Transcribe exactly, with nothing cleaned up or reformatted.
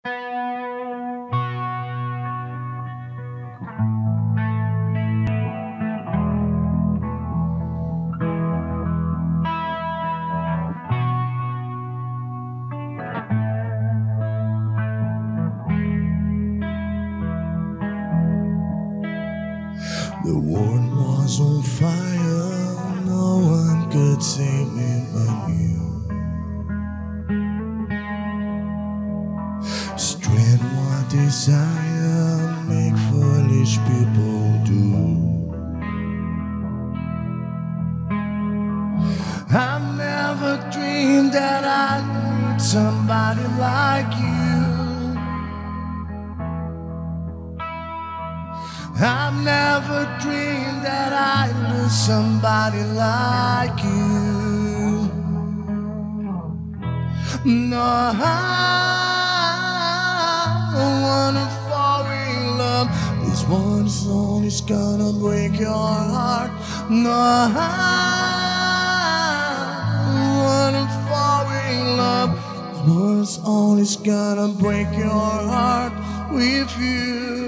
The world was on fire, no one could save me but you. Strength what desire make foolish people do. I never dreamed that I'd meet somebody like you. I've never dreamed that I'd lose somebody like you. No, I don't wanna fall in love. This one song is gonna break your heart. No, I don't wanna fall in love. This one song is gonna break your heart with you.